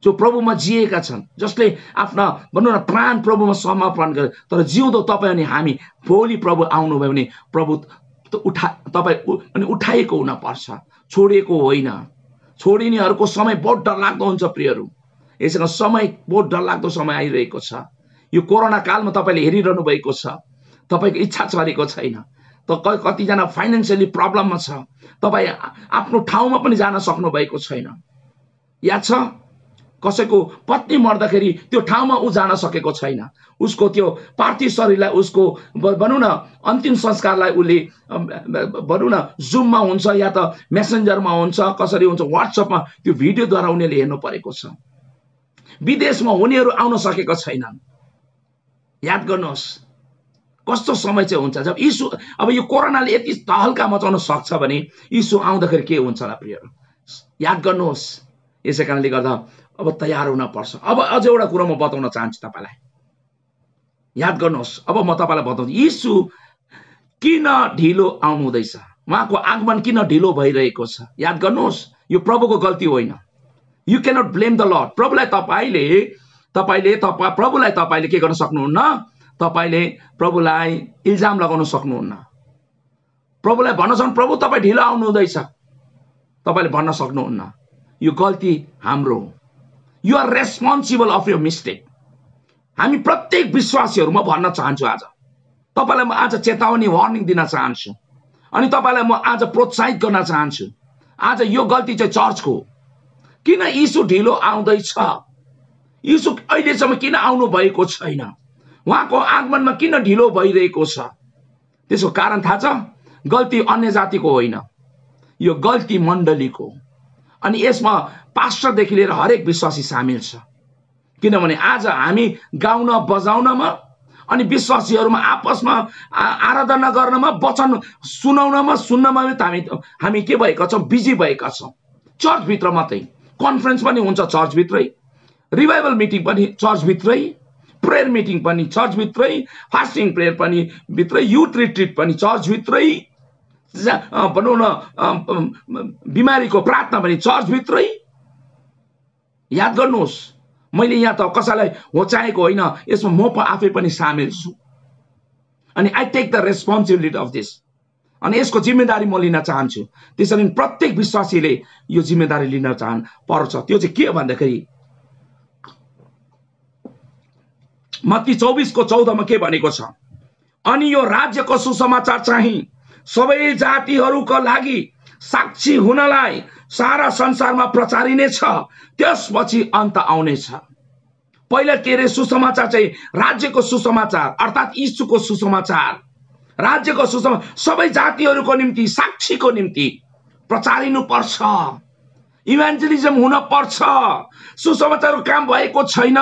जो प्रभुमा जिएका छन्, जसले आफ्ना भनौँ न प्राण प्रभुमा समर्पण गरे। तर जिउँदो तपाईँ अनि हामी भोलि प्रभु आउनुभयो भने प्रभु तपाईँ अनि उठाएको हुन पर्छ, छोडिएको होइन। छोडिनेहरूको समय बहुत डरलाग्दो हुन्छ प्रियहरू। यसको समय बहुत डरलाग्दो समय आइरहेको छ। यो कोरोना कालमा तपाईँले हेरिरहनु भएको छ, तपाईँको इच्छा चलेको छैन। कतिजना फाइनेन्सियली प्रब्लममा छ, तपाईँ आफ्नो ठाउँमा पनि जान सक्नु भएको छैन। याद छ कसैको पत्नी मर्दाखेरि त्यो ठाउँमा ऊ जान सकेको छैन। उसको त्यो पार्थिव शरीरलाई उसको भनौँ न अन्तिम संस्कारलाई उसले भनौँ न जुममा हुन्छ या त मेसेन्जरमा हुन्छ, कसरी हुन्छ व्हाट्सएपमा त्यो भिडियोद्वारा उनीहरूले हेर्नु परेको छ। विदेशमा हुनेहरू आउन सकेको छैनन्। याद गर्नुहोस् कस्तो समय चाहिँ हुन्छ जब यीशु, अब यो कोरोनाले यति तहल्का मचाउन सक्छ भने यीशु आउँदाखेरि के हुन्छ होला प्रियहरू, याद गर्नुहोस्। यसै कारणले गर्दा अब तयार हुन पर्छ। अब अझ एउटा कुरो म बताउन चाहन्छु तपाईँलाई, याद गर्नुहोस्। अब म तपाईँलाई बताउँछु यीशु किन ढिलो आउनु हुँदैछ, उहाँको आगमन किन ढिलो भइरहेको छ। याद गर्नुहोस् यो प्रभुको गल्ती होइन। You cannot blame the Lord. प्रभुलाई तपाईँले के गर्न सक्नुहुन्न, तपाईँले प्रभुलाई इल्जाम लगाउन सक्नुहुन्न। प्रभुलाई भन्न सक्नु प्रभु तपाईँ ढिलो आउनु हुँदैछ, तपाईँले भन्न सक्नुहुन्न। यो गल्ती हाम्रो हो। You are responsible of your mistake. हामी प्रत्येक विश्वासीहरू म भन्न चाहन्छु, आज तपाईँलाई म आज चेतावनी वार्निङ दिन चाहन्छु अनि तपाईँलाई म आज प्रोत्साहित गर्न चाहन्छु। आज यो गल्ती चाहिँ चर्चको हो। किन यीशु ढिलो आउँदैछ, यीशु अहिलेसम्म किन आउनु भएको छैन, उहाँको आगमनमा किन ढिलो भइरहेको छ, त्यसको कारण थाहा छ? गल्ती अन्य जातिको होइन, यो गल्ती मण्डलीको। अनि यसमा पास्टरदेखि लिएर हरेक विश्वासी सामेल छ। किनभने आज हामी गाउन बजाउनमा अनि विश्वासीहरूमा आपसमा आराधना गर्नमा, वचन सुनाउनमा, सुन्नमा हामी के भएका छौँ, बिजी भएका छौँ। चर्चभित्र मात्रै कन्फरेन्स पनि हुन्छ चर्चभित्रै, रिभाइभल मिटिङ पनि चर्चभित्रै, प्रेयर मिटिङ पनि चर्चभित्रै, फास्टिङ प्रेयर पनि भित्रै, युथ रिट्रिट पनि चर्चभित्रै, भनौँ न बिमारीको प्रार्थना पनि चर्चभित्रै। याद गर्नुहोस् मैले यहाँ त कसैलाई होचाएको होइन, यसमा म आफै पनि सामेल छु। अनि I take the responsibility of this. अनि यसको जिम्मेदारी म लिन चाहन्छु। त्यसरी प्रत्येक विश्वासीले यो जिम्मेदारी लिन पर्छ। त्यो चाहिँ के भन्दाखेरि मत्ती 24:14 के भनेको छ, अनि यो राज्यको सुसमाचार चाहिँ सबै जातिहरूका लागि साक्षी हुनलाई सारा संसारमा प्रचारिनेछ, त्यसपछि अन्त आउनेछ। पहिला के रे सुसमाचार चाहिँ राज्यको सुसमाचार अर्थात् यीशुको सुसमाचार, राज्यको सुसमाचार सबै जातिहरूको निम्ति साक्षीको निम्ति प्रचारिनु पर्छ। इभान्जेलिजम हुन पर्छ। सुसमाचारको काम भएको छैन।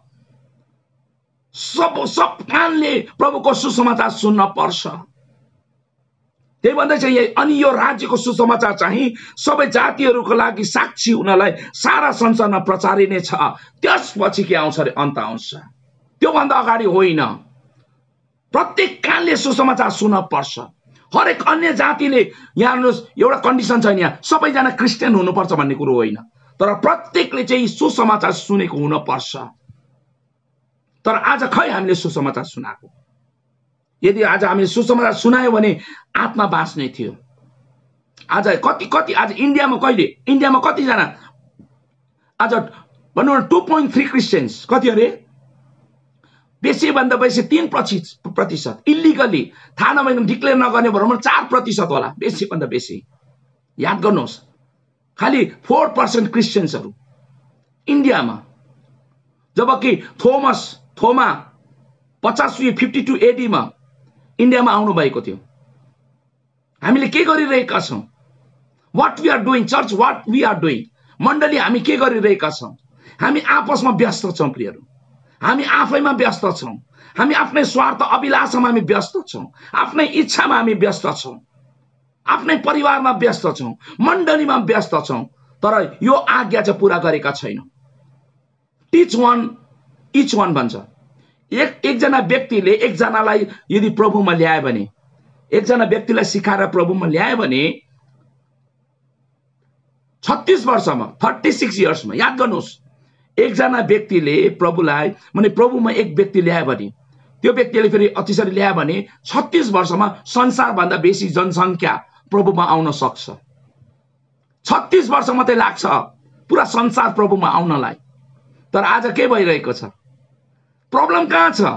सब कानले प्रभुको सुसमाचार सुन्न पर्छ। त्यही भन्दै चाहिँ अनि यो राज्यको सुसमाचार चाहिँ सबै जातिहरूको लागि साक्षी हुनलाई सारा संसारमा प्रचारिनेछ, त्यसपछि के आउँछ अरे, अन्त आउँछ। त्योभन्दा अगाडि होइन। प्रत्येक कानले सुसमाचार सुन्न पर्छ। हरेक अन्य जातिले, यहाँ हेर्नुहोस् एउटा कन्डिसन छैन, यहाँ सबैजना क्रिस्चियन हुनुपर्छ भन्ने कुरो होइन, तर प्रत्येकले चाहिँ सुसमाचार सुनेको हुन पर्छ। तर आज खै हामीले सुसमाचार सुनाएको? यदि आज हामीले सुसमाचार सुनायो भने आत्मा बाँच्ने थियो। आज कति आज इन्डियामा कतिजना आज भनौँ न 2.3 क्रिस्चियन्स, कति अरे बेसीभन्दा बेसी 3% इलिगली, थाहा नभएको डिक्लेयर नगर्ने भनौँ 4% होला, बेसीभन्दा बेसी। याद गर्नुहोस् खालि 4% क्रिस्चियन्सहरू इन्डियामा, जबकि थोमा 52 AD मा इन्डियामा आउनु भएको थियो। हामीले के गरिरहेका छौँ? What we are doing church, what we are doing मण्डली, हामी के गरिरहेका छौँ? हामी आपसमा व्यस्त छौँ प्रियहरू, हामी आफैमा व्यस्त छौँ, हामी आफ्नै स्वार्थ अभिलाषामा हामी व्यस्त छौँ, आफ्नै इच्छामा हामी व्यस्त छौँ, आफ्नै परिवारमा व्यस्त छौँ, मण्डलीमा व्यस्त छौँ, तर यो आज्ञा चाहिँ पुरा गरेका छैनौँ। टिच वान इच वान भन्छ। एकजना व्यक्तिले एकजनालाई यदि प्रभुमा ल्यायो भने, एकजना व्यक्तिलाई सिकाएर प्रभुमा ल्यायो भने 36 वर्षमा 36 इयर्समा, याद गर्नुहोस् एकजना व्यक्तिले प्रभुलाई माने प्रभुमा एक व्यक्ति ल्यायो भने त्यो व्यक्तिले फेरि अतिशय ल्यायो भने 36 वर्षमा संसारभन्दा बेसी जनसङ्ख्या प्रभुमा आउन सक्छ। 36 वर्ष मात्रै लाग्छ पुरा संसार प्रभुमा आउनलाई। तर आज के भइरहेको छ? प्रब्लम कहाँ छ?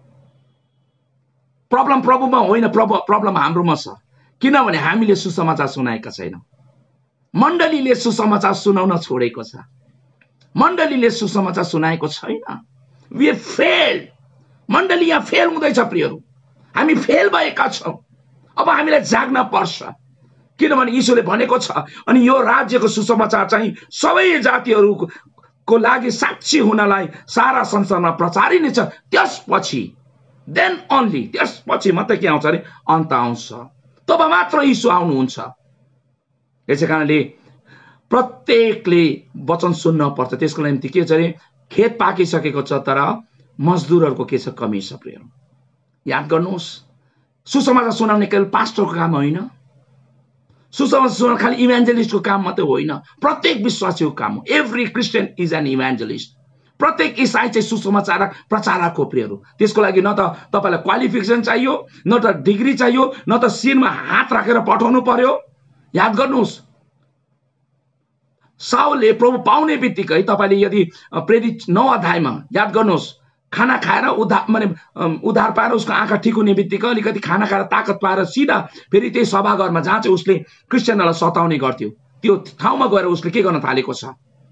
प्रब्लम प्रभुमा होइन, प्रब्लम हाम्रोमा छ। किनभने हामीले सुसमाचार सुनाएका छैनौँ। मण्डलीले सुसमाचार सुनाउन छोडेको छ। मण्डलीले सुसमाचार सुनाएको छैन। We failed. मण्डली यहाँ फेल हुँदैछ प्रियहरू। हामी फेल भएका छौँ। अब हामीलाई जाग्न पर्छ। किनभने यीशुले भनेको छ अनि यो राज्यको सुसमाचार चाहिँ सबै जातिहरूको लागि साक्षी हुनलाई सारा संसारमा प्रचारिनेछ। त्यसपछि देन ओन्ली, त्यसपछि मात्रै के आउँछ अरे? अन्त आउँछ। तब मात्र यीशु आउनुहुन्छ। यसै कारणले प्रत्येकले वचन सुन्न पर्छ। त्यसको निम्ति के छ अरे? खेत पाकिसकेको छ तर मजदुरहरूको के छ? कमी छ प्रियहरू। याद गर्नुहोस्, सुसमाचार सुनाउने केवल पास्टरको काम होइन। सुसमाचार सुनाउन खालि इभान्जेलिस्टको काम मात्रै होइन, प्रत्येक विश्वासीको काम हो। Every Christian is an evangelist. प्रत्येक इसाई चाहिँ सुसमाचार प्रचारक हो प्रियहरू। त्यसको लागि न त तपाईँलाई क्वालिफिकेसन चाहियो, न त डिग्री चाहियो, न त शिरमा हात राखेर पठाउनु पर्यो। याद गर्नुहोस्, साउलले प्रभु पाउने बित्तिकै तपाईँले यदि प्रेरित 9 अध्यायमा याद गर्नुहोस्, खाना खाएर उद्धार पाएर उसको आँखा ठिक हुने बित्तिकै अलिकति खाना खाएर ताकत पाएर सिधा फेरि त्यही सभाघरमा जहाँ चाहिँ उसले क्रिस्चियनहरूलाई सताउने गर्थ्यो त्यो ठाउँमा गएर उसले के गर्न थालेको छ?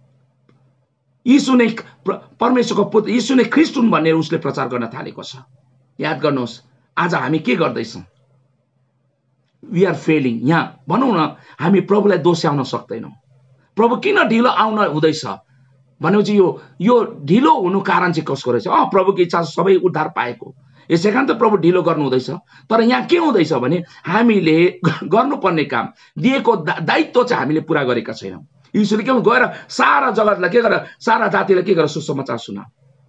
यीशु नै परमेश्वरको पुत्र, यीशु नै ख्रीष्ट हुन् भनेर उसले प्रचार गर्न थालेको छ। याद गर्नुहोस्, आज हामी के गर्दैछौँ? We are failing. यहाँ भनौँ न, हामी प्रभुलाई दोस्याउन सक्दैनौँ। प्रभु किन ढिलो आउन हुँदैछ भनेपछि यो ढिलो हुनु कारण चाहिँ कसको रहेछ? प्रभुको इच्छा सबै उद्धार पाएको, यसै कारण त प्रभु ढिलो गर्नु हुँदैछ। तर यहाँ के हुँदैछ भने हामीले गर्नुपर्ने काम, दिएको दायित्व चाहिँ हामीले पुरा गरेका छैनौँ। यीशुले के गएर सारा जगतलाई के गरेर, सारा जातिलाई के गरेर सुसमाचार सुना,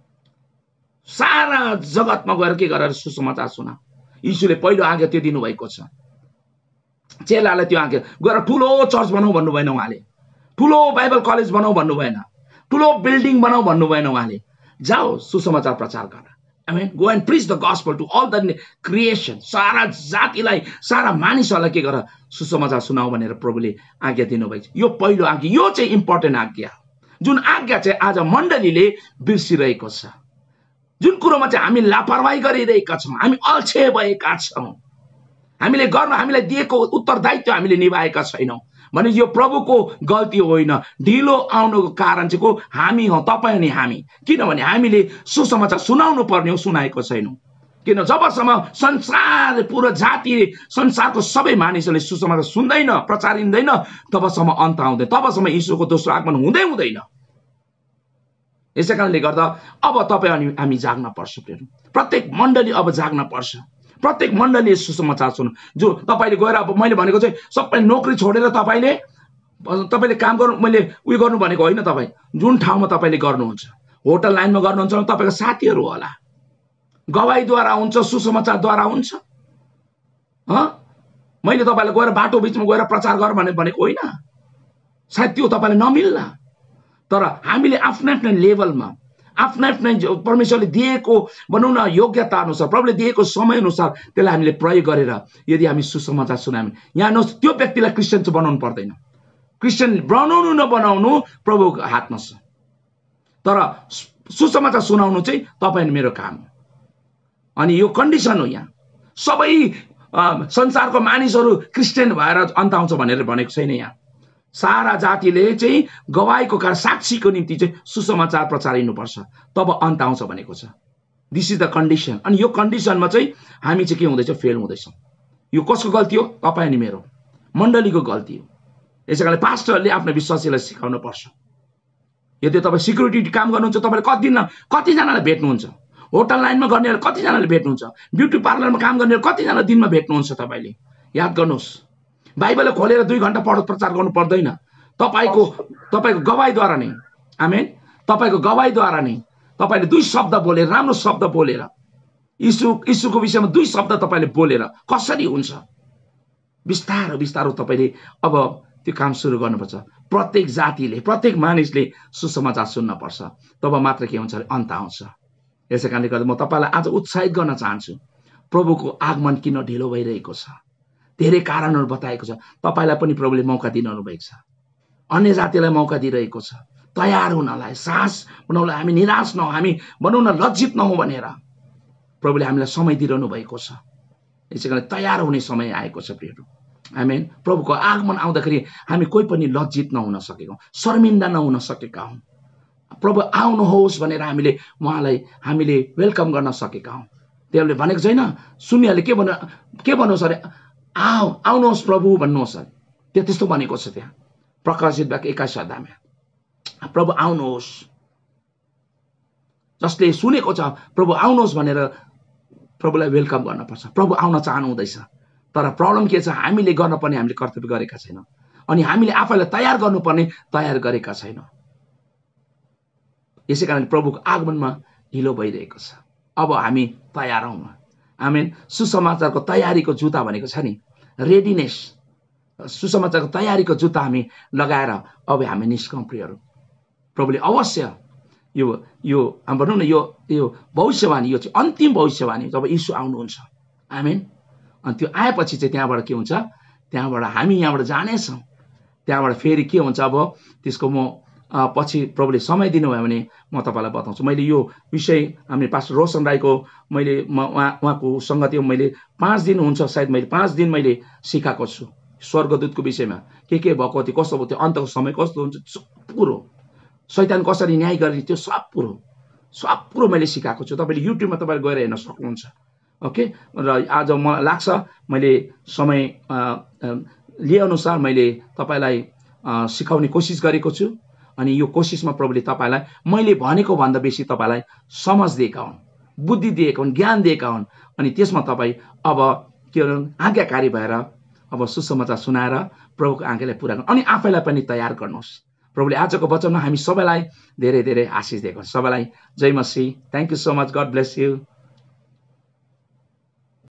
सारा जगतमा गएर के गरेर सुसमाचार सुना। यीशुले पहिलो आज्ञा त्यो दिनुभएको छ। चेलालाई त्यो आज्ञा गएर ठुलो चर्च बनाऊ भन्नु भएन उहाँले, ठुलो बाइबल कलेज बनाऊ भन्नु भएन, ठुलो बिल्डिङ बनाऊ भन्नु भएन उहाँले। जाओ सुसमाचार प्रचार गर। आमेन। Go and preach the gospel to all the creation. सारा जातिलाई, सारा मानिसहरूलाई के गर? सुसमाचार सुनाऊ भनेर प्रभुले आज्ञा दिनुभएको छ। यो पहिलो आज्ञा, यो चाहिँ इम्पोर्टेन्ट आज्ञा, जुन आज्ञा चाहिँ आज मण्डलीले बिर्सिरहेको छ, जुन कुरोमा चाहिँ हामी लापरवाही गरिरहेका छौँ, हामी अल्छे भएका छौँ, हामीलाई दिएको उत्तरदायित्व हामीले निभाएका छैनौँ भने यो प्रभुको गल्ती होइन। ढिलो आउनुको कारण चाहिँ को? हामी हौ, तपाईँ अनि हामी। किनभने हामीले सुसमाचार सुनाउनु पर्ने हो, सुनाएको छैनौँ। किन? जबसम्म संसार, पुरो जाति, संसारको सबै मानिसहरूले सुसमाचार सुन्दैन, प्रचारिँदैन, तबसम्म अन्त आउँदैन, तबसम्म यीशुको दोस्रो आगमन हुँदैन। यसै कारणले गर्दा अब तपाईँ अनि हामी जाग्न पर्छ। प्रत्येक मण्डली अब जाग्न पर्छ। प्रत्येक मण्डलीले सुसमाचार सुन्नु। जो तपाईँले गएर, अब मैले भनेको चाहिँ सबै नोकरी छोडेर तपाईँले काम गर्नु, मैले उयो गर्नु भनेको होइन। तपाईँ जुन ठाउँमा तपाईँले गर्नुहुन्छ, होटल लाइनमा गर्नुहुन्छ, तपाईँको साथीहरू होला, गवाईद्वारा हुन्छ, सुसमाचारद्वारा हुन्छ। मैले तपाईँलाई गएर बाटो बिचमा गएर प्रचार गर भनेको होइन। सायद त्यो तपाईँलाई नमिल्ला, तर हामीले आफ्नै आफ्नै लेभलमा, आफ्नै आफ्नै परमेश्वरले दिएको भनौँ न योग्यता अनुसार, प्रभुले दिएको समय अनुसार त्यसलाई हामीले प्रयोग गरेर यदि हामी सुसमाचार सुनायौँ, यहाँ त्यो व्यक्तिलाई क्रिस्चियन चाहिँ बनाउनु पर्दैन। क्रिस्चियन बनाउनु नबनाउनु प्रभुको हातमा छ, तर सुसमाचार सुनाउनु चाहिँ तपाईँ मेरो काम हो। अनि यो कन्डिसन हो। यहाँ सबै संसारको मानिसहरू क्रिस्चियन भएर अन्त आउँछ भनेर भनेको छैन। यहाँ सारा जातिले चाहिँ गवाईको कारण, साक्षीको निम्ति चाहिँ सुसमाचार प्रचारिनुपर्छ, तब अन्त आउँछ भनेको छ। This is the condition. अनि यो कन्डिसनमा चाहिँ हामी चाहिँ के हुँदैछ? फेल हुँदैछौँ। यो कसको गल्ती हो? तपाईँ अनि मेरो, मण्डलीको गल्ती हो। यसै कारणले पास्टरले आफ्नो विश्वासीलाई सिकाउनु पर्छ। यदि तपाईँ सिक्युरिटी काम गर्नुहुन्छ, तपाईँले कतिजनालाई भेट्नुहुन्छ? होटल लाइनमा गर्नेहरू कतिजनाले भेट्नुहुन्छ? ब्युटी पार्लरमा काम गर्नेहरू कतिजना दिनमा भेट्नुहुन्छ? तपाईँले याद गर्नुहोस्, बाइबललाई खोलेर 2 घण्टा प्रचार गर्नु पर्दैन। तपाईँको गवाईद्वारा नै, आमेन, तपाईँको गवाईद्वारा नै तपाईँले 2 शब्द बोलेर, राम्रो शब्द बोलेर, यीशुको विषयमा 2 शब्द तपाईँले बोलेर कसरी हुन्छ? बिस्तारो बिस्तारो तपाईँले अब त्यो काम सुरु गर्नुपर्छ। प्रत्येक जातिले, प्रत्येक मानिसले सुसमाचार सुन्नपर्छ, तब मात्र के हुन्छ अरे अन्त आउँछ। यसै कारणले गर्दा म तपाईँलाई आज उत्साहित गर्न चाहन्छु। प्रभुको आगमन किन ढिलो भइरहेको छ? धेरै कारणहरू बताएको छ। तपाईँलाई पनि प्रभुले मौका दिनु भएको छ, अन्य जातिलाई मौका दिइरहेको छ तयार हुनलाई, साहस बनाउनलाई। हामी निराश नहौँ, हामी भनौँ न लज्जित नहौँ भनेर प्रभुले हामीलाई समय दिइरहनु भएको छ। यसै कारण तयार हुने समय आएको छ प्रियहरू। आमेन। प्रभुको आगमन आउँदाखेरि हामी कोही पनि लज्जित नहुन सकेका, शर्मिन्दा नहुन सकेका हौँ। प्रभु आउनुहोस् भनेर उहाँलाई हामीले वेलकम गर्न सकेका हौँ। त्यसले भनेको छैन सुन्नेहरूले के भन्नुहोस् अरे, आउनुहोस् प्रभु भन्नुहोस् अरे, त्यस्तो भनेको छ त्यहाँ प्रकाशित भएको 21 अध्यायमा। प्रभु आउनुहोस्, जसले सुनेको छ प्रभु आउनुहोस् भनेर प्रभुलाई वेलकम गर्नुपर्छ। प्रभु आउन चाहनु हुँदैछ, तर प्रब्लम के छ? हामीले गर्नुपर्ने हामीले कर्तव्य गरेका छैनौँ, अनि हामीले आफैलाई तयार गर्नुपर्ने तयार गरेका छैनौँ। यसै कारण प्रभुको आगमनमा ढिलो भइरहेको छ। अब हामी तयार हौँ। आमेन। सुसमाचारको तयारीको जुत्ता भनेको छ नि, रेडिनेस। सुसमाचारको तयारीको जुत्ता हामी लगाएर अब हामी निस्कौँ प्रियहरू। प्रभुले अवश्य यो भनौँ न यो भविष्यवाणी, यो चाहिँ अन्तिम भविष्यवाणी जब यीशु आउनुहुन्छ। आमेन। अनि त्यो आएपछि चाहिँ त्यहाँबाट के हुन्छ? त्यहाँबाट हामी यहाँबाट जानेछौँ। त्यहाँबाट फेरि के हुन्छ? अब त्यसको म पछि प्रभुले समय दिनुभयो भने म तपाईँलाई बताउँछु। मैले यो विषय हामी पास्टर रोशन राईको उहाँको सङ्गति मैले 5 दिन हुन्छ सायद, मैले 5 दिन मैले सिकाएको छु स्वर्गदूतको विषयमा। के भएको थियो, कस्तो भयो, त्यो अन्तको समय कस्तो हुन्छ, पुरो शैतान कसरी न्याय गर्ने, त्यो सब पुरो मैले सिकाएको छु। तपाईँले युट्युबमा तपाईँले गएर हेर्न सक्नुहुन्छ। ओके। र आज मलाई लाग्छ मैले समय लिए अनुसार मैले तपाईँलाई सिकाउने कोसिस गरेको छु। अनि यो कोसिसमा प्रभुले तपाईँलाई मैले भनेको भन्दा बेसी तपाईँलाई समझ दिएका हुन्, बुद्धि दिएका हुन्, ज्ञान दिएका हुन्। अनि त्यसमा तपाईँ अब के आज्ञाकारी भएर अब सुसमाचार सुनाएर प्रभुको आज्ञालाई पुरा गर्नु, अनि आफैलाई पनि तयार गर्नुहोस्। प्रभुले आजको वचनमा हामी सबैलाई धेरै धेरै आशिष दिएको। सबैलाई जय मसीह। Thank you so much. God bless you.